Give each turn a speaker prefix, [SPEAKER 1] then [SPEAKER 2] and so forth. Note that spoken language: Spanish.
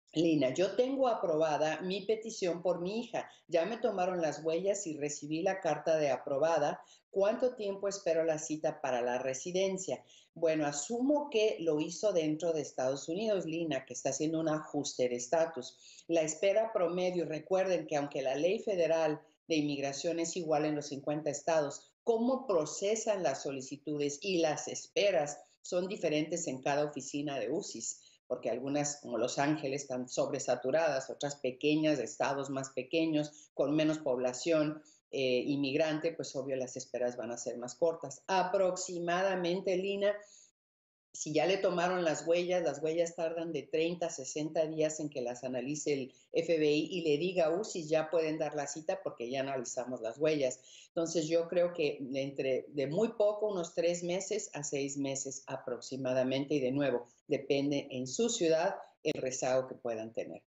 [SPEAKER 1] Lina, yo tengo aprobada mi petición por mi hija. Ya me tomaron las huellas y recibí la carta de aprobada. ¿Cuánto tiempo espero la cita para la residencia? Bueno, asumo que lo hizo dentro de Estados Unidos, Lina, que está haciendo un ajuste de estatus. La espera promedio, recuerden que aunque la ley federal de inmigración es igual en los 50 estados, cómo procesan las solicitudes y las esperas son diferentes en cada oficina de UCIS, porque algunas, como Los Ángeles, están sobresaturadas, otras pequeñas, de estados más pequeños, con menos población inmigrante, pues obvio las esperas van a ser más cortas. Aproximadamente, Lina, si ya le tomaron las huellas tardan de 30 a 60 días en que las analice el FBI y le diga, si ya pueden dar la cita porque ya analizamos las huellas. Entonces yo creo que de muy poco, unos 3 meses a 6 meses aproximadamente, y de nuevo, depende en su ciudad el rezago que puedan tener.